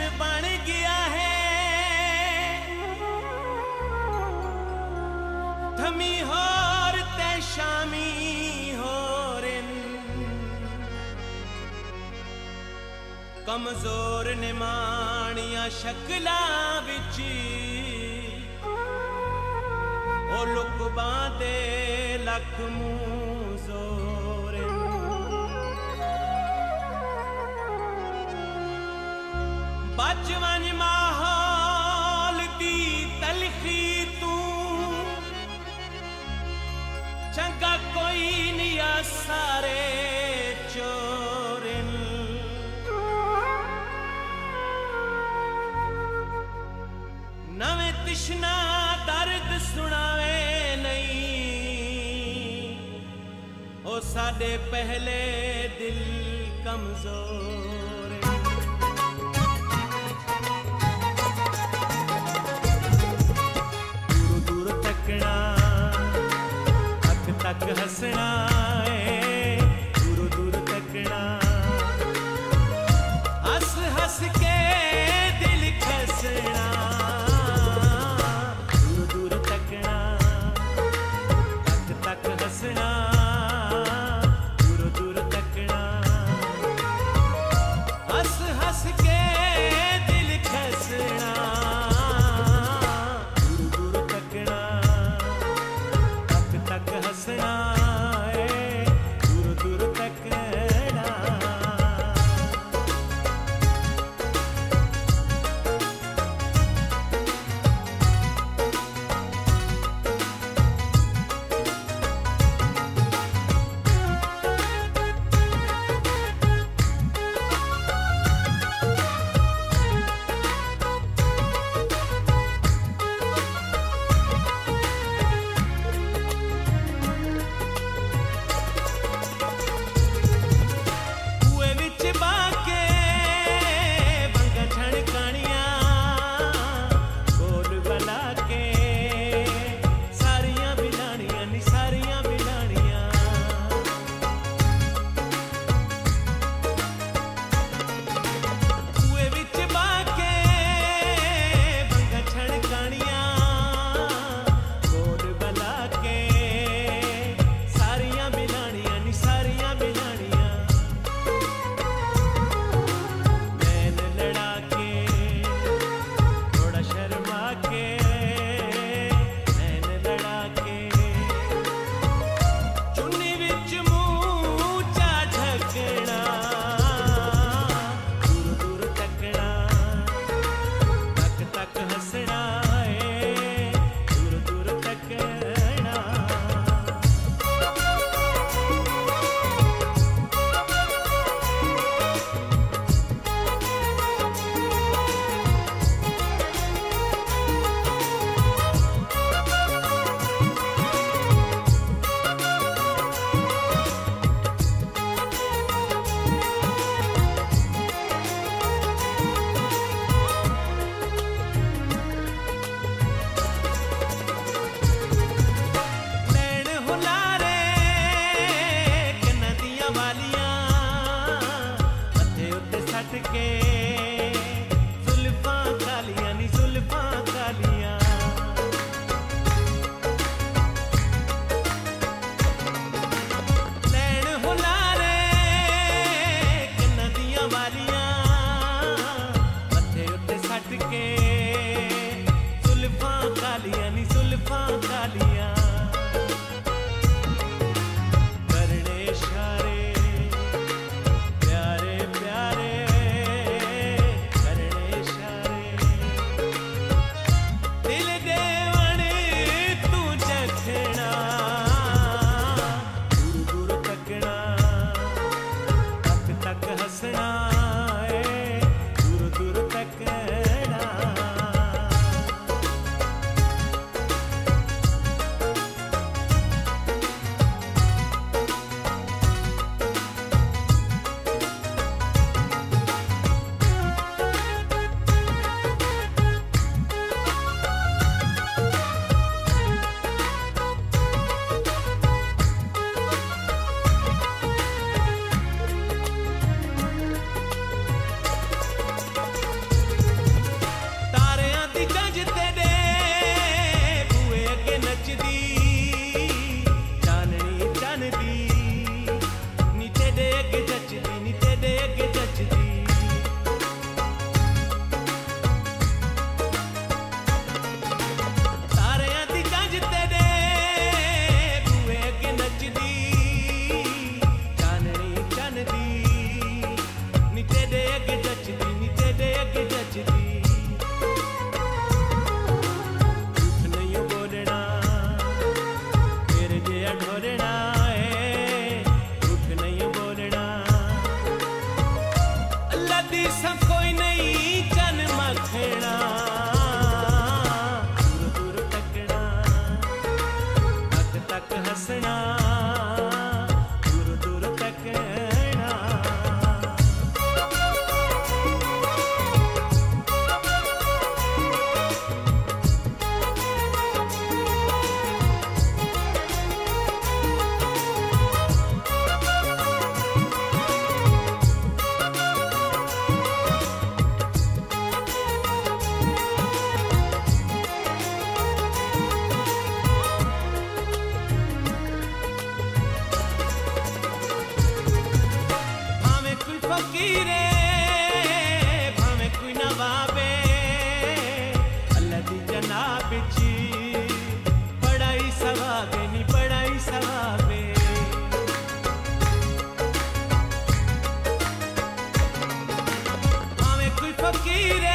बन गया है थमी होर ते शामी होरिन कमजोर निमानिया शक्ला विच ओ लुकबां दे लख मुंह जोरिन बचवन माहौल दी तलखी तू चंगा कोई निया सारे चोरिन नवे तिश्ना दर्द सुनावे नहीं ओ साडे पहले दिल कमजोर दूर दूर तकना तक तक हंसना दूर दूर तकना हंस हंस के दिल खसना हंसना दूर दूर तकना हंस हंस के दिल खसना दूर दूर तकना तक तक हंसना दूर दूर तकना करने इशारे प्यारे प्यारे दिसा कोई नहीं चन मखना दूर दूर तकना तक तक हंसना दूर दूर तकना फकीरे भावे कोई नवाबे अल्लाह दी जनाब ची बड़ाई सवाबे नी बड़ाई सवाबे भावे कोई फकीरे